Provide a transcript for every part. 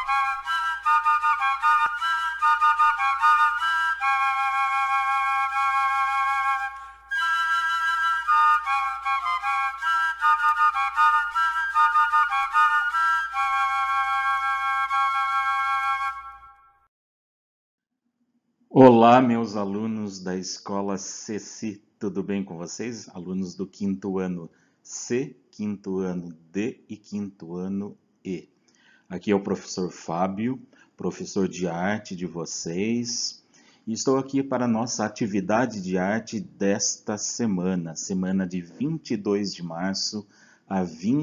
Olá, meus alunos da escola CECI, tudo bem com vocês? Alunos do quinto ano C, quinto ano D e quinto ano E. Aqui é o professor Fábio, professor de arte de vocês, e estou aqui para a nossa atividade de arte desta semana, semana de 22 de março a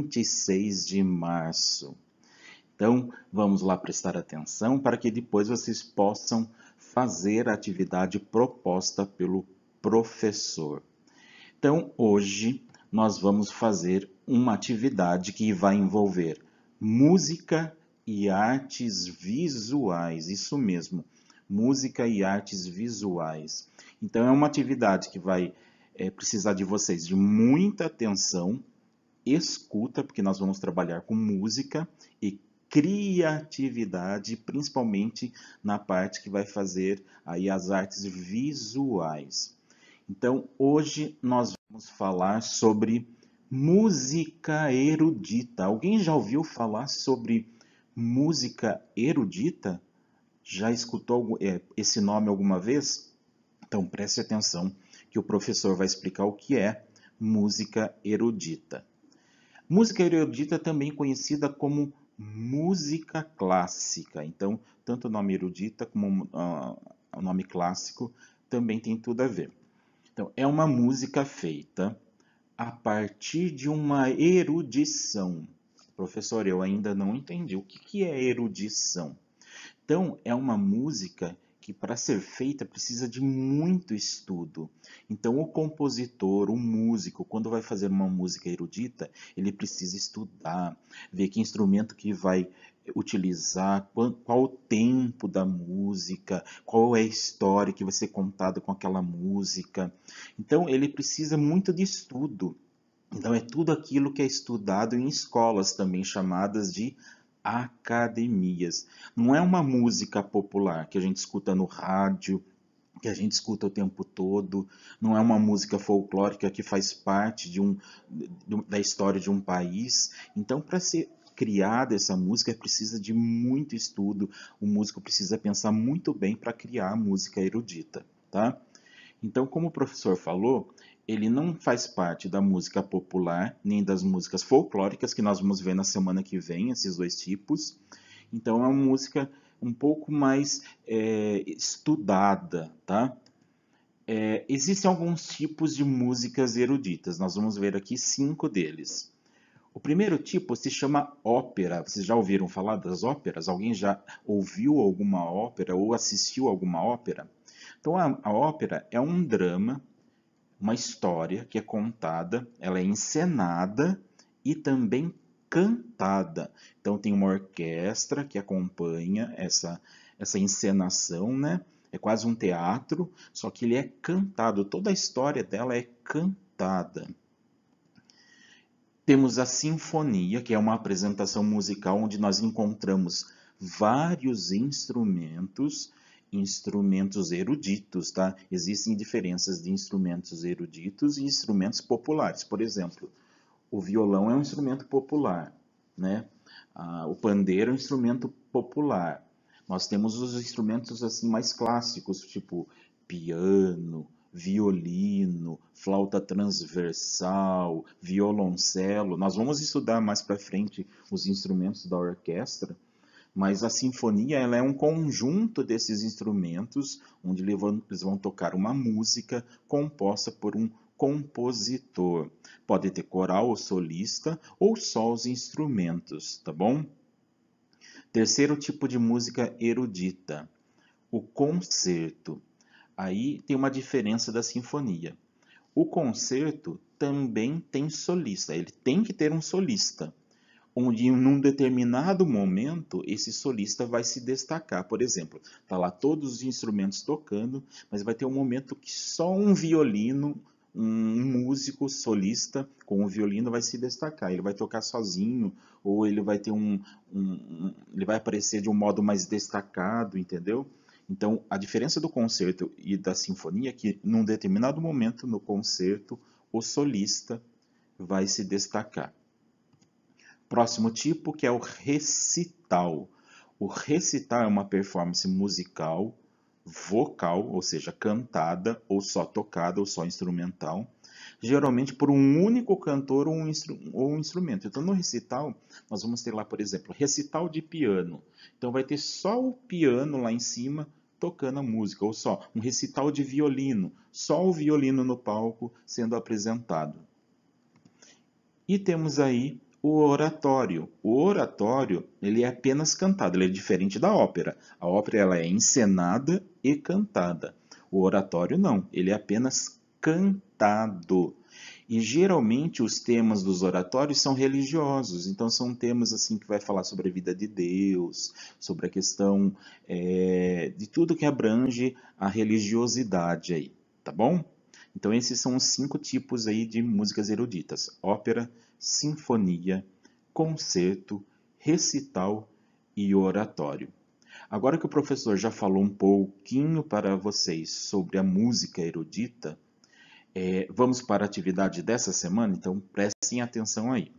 26 de março. Então, vamos lá prestar atenção para que depois vocês possam fazer a atividade proposta pelo professor. Então, hoje nós vamos fazer uma atividade que vai envolver música e artes visuais. Isso mesmo, música e artes visuais. Então, é uma atividade que vai precisar de vocês de muita atenção, escuta, porque nós vamos trabalhar com música e criatividade, principalmente na parte que vai fazer aí as artes visuais. Então, hoje nós vamos falar sobre música erudita. Alguém já ouviu falar sobre música erudita? Já escutou esse nome alguma vez? Então, preste atenção que o professor vai explicar o que é música erudita. Música erudita também conhecida como música clássica. Então, tanto o nome erudita como o nome clássico também tem tudo a ver. Então, é uma música feita a partir de uma erudição. Professor, eu ainda não entendi. O que é erudição? Então, é uma música que para ser feita precisa de muito estudo. Então, o compositor, o músico, quando vai fazer uma música erudita, ele precisa estudar, ver que instrumento que vai utilizar, qual o tempo da música, qual é a história que vai ser contada com aquela música. Então, ele precisa muito de estudo. Então, é tudo aquilo que é estudado em escolas também chamadas de academias. Não é uma música popular que a gente escuta no rádio, que a gente escuta o tempo todo, não é uma música folclórica que faz parte da história de um país. Então, para ser criada essa música, precisa de muito estudo, o músico precisa pensar muito bem para criar a música erudita, tá? Então, como o professor falou, ele não faz parte da música popular, nem das músicas folclóricas, que nós vamos ver na semana que vem, esses dois tipos. Então, é uma música um pouco mais estudada, tá? Existem alguns tipos de músicas eruditas, nós vamos ver aqui 5 deles. O primeiro tipo se chama ópera. Vocês já ouviram falar das óperas? Alguém já ouviu alguma ópera ou assistiu alguma ópera? Então, a ópera é um drama, uma história que é contada, ela é encenada e também cantada. Então, tem uma orquestra que acompanha essa encenação, né? É quase um teatro, só que ele é cantado. Toda a história dela é cantada. Temos a sinfonia, que é uma apresentação musical onde nós encontramos vários instrumentos eruditos, tá? Existem diferenças de instrumentos eruditos e instrumentos populares. Por exemplo, o violão é um instrumento popular, né? O pandeiro é um instrumento popular. Nós temos os instrumentos assim mais clássicos, tipo piano, violino, flauta transversal, violoncelo. Nós vamos estudar mais para frente os instrumentos da orquestra, mas a sinfonia ela é um conjunto desses instrumentos, onde eles vão tocar uma música composta por um compositor. Pode ter coral ou solista, ou só os instrumentos, tá bom? Terceiro tipo de música erudita, o concerto. Aí tem uma diferença da sinfonia. O concerto também tem solista, ele tem que ter um solista, onde em um determinado momento esse solista vai se destacar. Por exemplo, está lá todos os instrumentos tocando, mas vai ter um momento que só um violino um músico solista com o violino vai se destacar. Ele vai tocar sozinho, ou ele vai ter ele vai aparecer de um modo mais destacado, entendeu? Então, a diferença do concerto e da sinfonia é que, num determinado momento no concerto, o solista vai se destacar. Próximo tipo, que é o recital. O recital é uma performance musical, vocal, ou seja, cantada, ou só tocada, ou só instrumental, geralmente por um único cantor ou um instrumento. Então, no recital, nós vamos ter lá, por exemplo, recital de piano. Então, vai ter só o piano lá em cima tocando a música, ou só um recital de violino, só o violino no palco sendo apresentado. E temos aí o oratório. O oratório, ele é apenas cantado, ele é diferente da ópera. A ópera ela é encenada e cantada. O oratório não, ele é apenas cantado. E geralmente os temas dos oratórios são religiosos, então são temas assim que vai falar sobre a vida de Deus, sobre a questão de tudo que abrange a religiosidade aí, tá bom? Então esses são os 5 tipos aí de músicas eruditas: ópera, sinfonia, concerto, recital e oratório. Agora que o professor já falou um pouquinho para vocês sobre a música erudita, vamos para a atividade dessa semana? Então prestem atenção aí.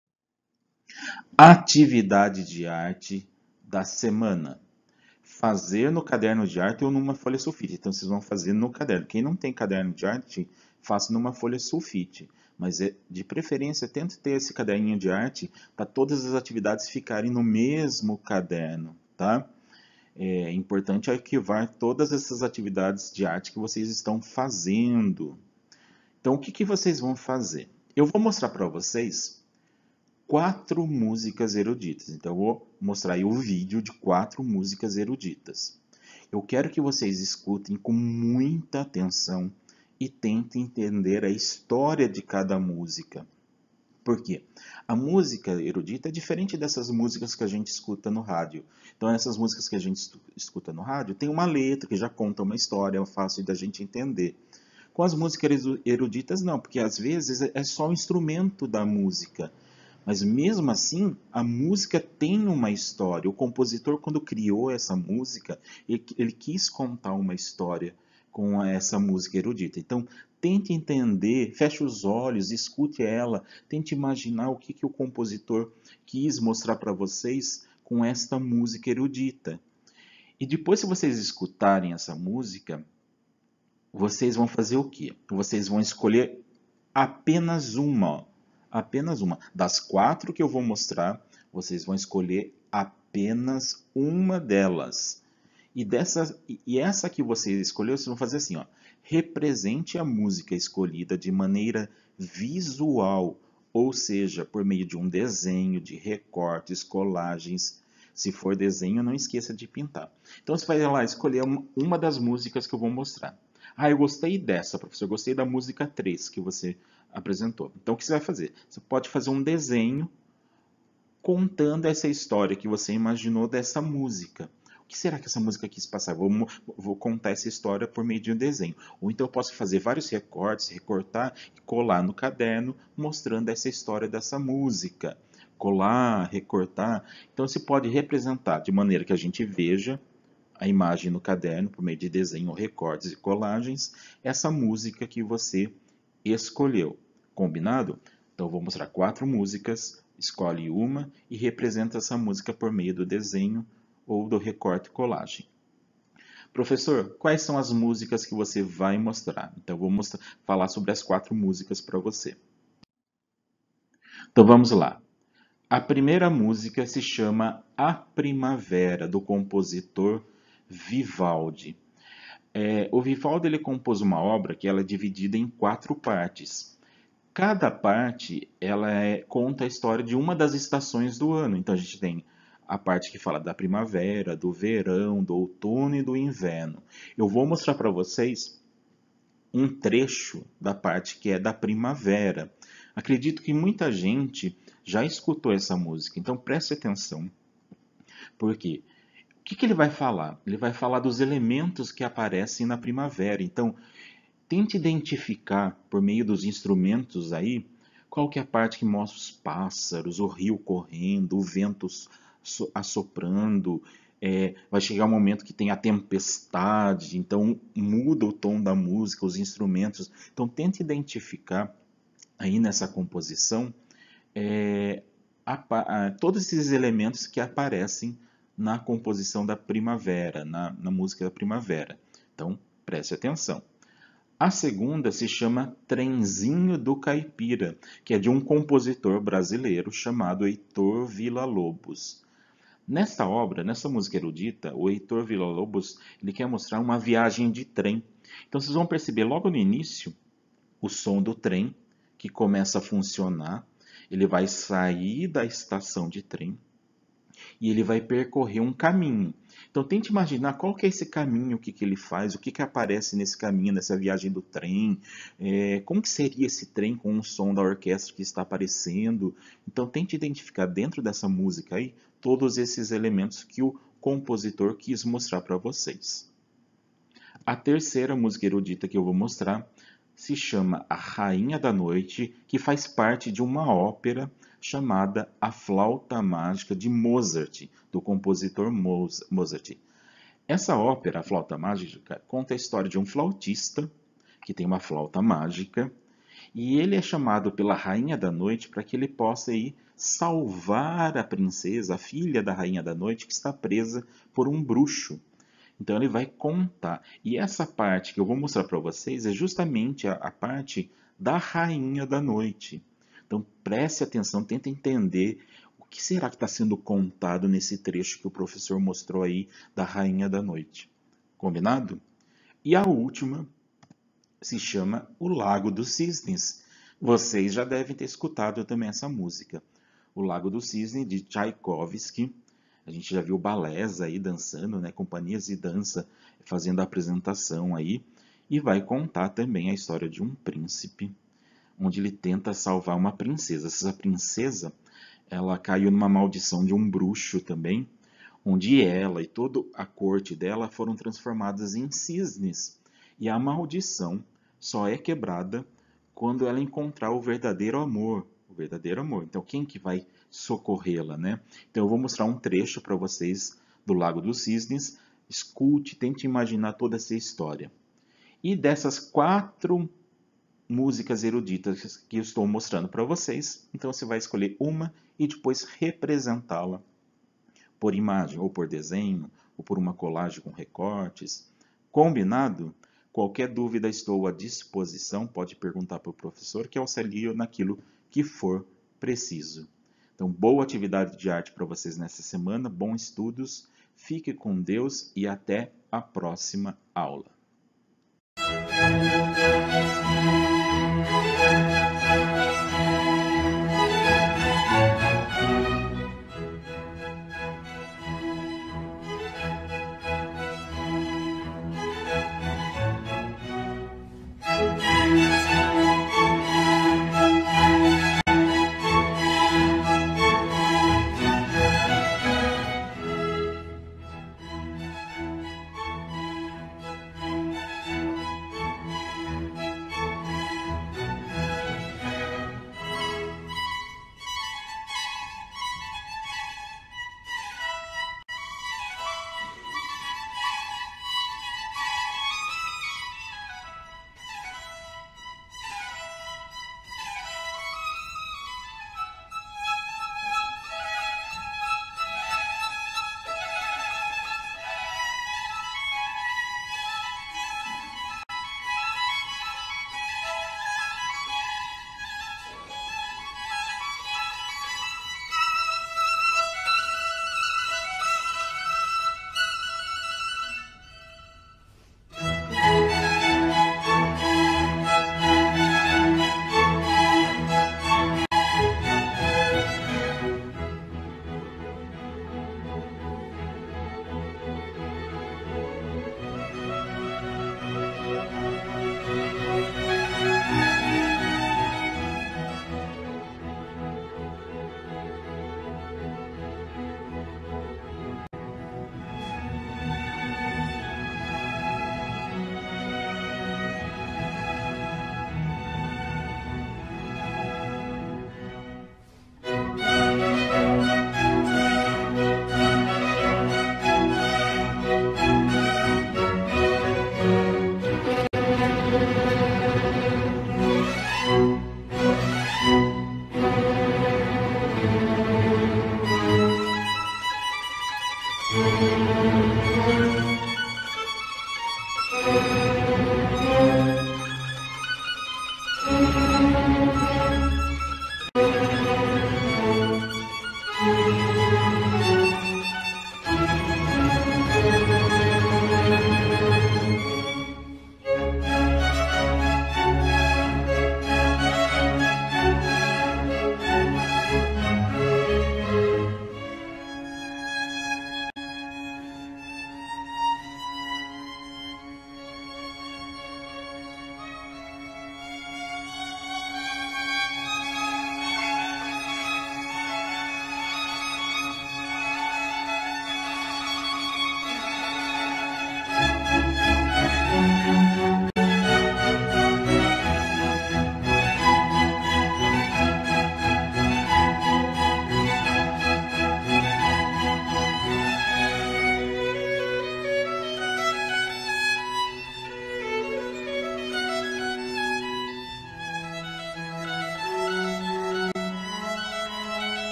Atividade de arte da semana. Fazer no caderno de arte ou numa folha sulfite. Então vocês vão fazer no caderno. Quem não tem caderno de arte, faça numa folha sulfite. Mas de preferência, tente ter esse caderninho de arte para todas as atividades ficarem no mesmo caderno, tá? É importante arquivar todas essas atividades de arte que vocês estão fazendo. Então, o que vocês vão fazer? Eu vou mostrar para vocês 4 músicas eruditas. Então, eu vou mostrar aí o vídeo de 4 músicas eruditas. Eu quero que vocês escutem com muita atenção e tentem entender a história de cada música. Por quê? A música erudita é diferente dessas músicas que a gente escuta no rádio. Então, essas músicas que a gente escuta no rádio tem uma letra que já conta uma história, é fácil da gente entender. Com as músicas eruditas, não, porque às vezes é só o instrumento da música. Mas mesmo assim, a música tem uma história. O compositor, quando criou essa música, ele quis contar uma história com essa música erudita. Então, tente entender, feche os olhos, escute ela, tente imaginar o que o compositor quis mostrar para vocês com esta música erudita. E depois, se vocês escutarem essa música, vocês vão fazer o quê? Vocês vão escolher apenas uma. Apenas uma. Das 4 que eu vou mostrar, vocês vão escolher apenas uma delas. E essa que você escolheu, vocês vão fazer assim, ó. Represente a música escolhida de maneira visual, ou seja, por meio de um desenho, de recortes, colagens. Se for desenho, não esqueça de pintar. Então você vai lá escolher uma das músicas que eu vou mostrar. Ah, eu gostei dessa, professor. Eu gostei da música 3 que você apresentou. Então, o que você vai fazer? Você pode fazer um desenho contando essa história que você imaginou dessa música. O que será que essa música quis passar? Vou contar essa história por meio de um desenho. Ou então eu posso fazer vários recortes, recortar e colar no caderno, mostrando essa história dessa música. Colar, recortar. Então, você pode representar de maneira que a gente veja a imagem no caderno, por meio de desenho, recortes e colagens, essa música que você escolheu. Combinado? Então, eu vou mostrar 4 músicas, escolhe uma e representa essa música por meio do desenho ou do recorte e colagem. Professor, quais são as músicas que você vai mostrar? Então, eu vou falar sobre as 4 músicas para você. Então, vamos lá. A primeira música se chama A Primavera, do compositor Vivaldi. O Vivaldi ele compôs uma obra que ela é dividida em 4 partes. Cada parte ela conta a história de uma das estações do ano. Então a gente tem a parte que fala da primavera, do verão, do outono e do inverno. Eu vou mostrar para vocês um trecho da parte que é da primavera. Acredito que muita gente já escutou essa música, então preste atenção. Por quê? O que ele vai falar? Ele vai falar dos elementos que aparecem na primavera. Então, tente identificar por meio dos instrumentos aí qual que é a parte que mostra os pássaros, o rio correndo, o vento assoprando. Vai chegar um momento que tem a tempestade, então muda o tom da música, os instrumentos. Então tente identificar aí nessa composição todos esses elementos que aparecem na composição da primavera, na música da primavera. Então preste atenção. A segunda se chama Trenzinho do Caipira, que é de um compositor brasileiro chamado Heitor Villa-Lobos. Nesta obra, nessa música erudita, o Heitor Villa-Lobos ele quer mostrar uma viagem de trem. Então vocês vão perceber logo no início o som do trem que começa a funcionar. Ele vai sair da estação de trem e ele vai percorrer um caminho. Então tente imaginar qual que é esse caminho, o que ele faz, o que aparece nesse caminho, nessa viagem do trem, como que seria esse trem com o som da orquestra que está aparecendo. Então tente identificar dentro dessa música aí todos esses elementos que o compositor quis mostrar para vocês. A terceira música erudita que eu vou mostrar se chama A Rainha da Noite, que faz parte de uma ópera chamada A Flauta Mágica de Mozart, do compositor Mozart. Essa ópera, A Flauta Mágica, conta a história de um flautista que tem uma flauta mágica e ele é chamado pela Rainha da Noite para que ele possa ir salvar a princesa, a filha da Rainha da Noite, que está presa por um bruxo. Então ele vai contar. E essa parte que eu vou mostrar para vocês é justamente a parte da Rainha da Noite. Então preste atenção, tenta entender o que será que está sendo contado nesse trecho que o professor mostrou aí da Rainha da Noite. Combinado? E a última se chama O Lago dos Cisnes. Vocês já devem ter escutado também essa música. O Lago dos Cisnes, de Tchaikovsky. A gente já viu balés aí dançando, né? Companhias de dança fazendo a apresentação aí. E vai contar também a história de um príncipe, onde ele tenta salvar uma princesa. Essa princesa, ela caiu numa maldição de um bruxo também, onde ela e toda a corte dela foram transformadas em cisnes. E a maldição só é quebrada quando ela encontrar o verdadeiro amor. O verdadeiro amor. Então, quem que vai socorrê-la, né? Então, eu vou mostrar um trecho para vocês do Lago dos Cisnes. Escute, tente imaginar toda essa história. E dessas 4 músicas eruditas que eu estou mostrando para vocês, então você vai escolher uma e depois representá-la por imagem, ou por desenho, ou por uma colagem com recortes. Combinado? Qualquer dúvida estou à disposição, pode perguntar para o professor que auxilio naquilo que for preciso. Então, boa atividade de arte para vocês nessa semana, bons estudos, fique com Deus e até a próxima aula.